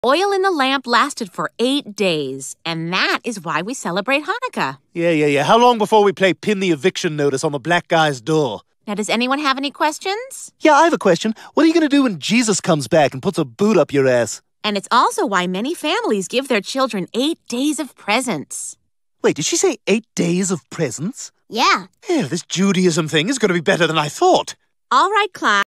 Oil in the lamp lasted for 8 days, and that is why we celebrate Hanukkah. Yeah. How long before we play Pin the Eviction Notice on the black guy's door? Now, does anyone have any questions? Yeah, I have a question. What are you going to do when Jesus comes back and puts a boot up your ass? And it's also why many families give their children 8 days of presents. Wait, did she say 8 days of presents? Yeah. Yeah, this Judaism thing is going to be better than I thought. All right, class.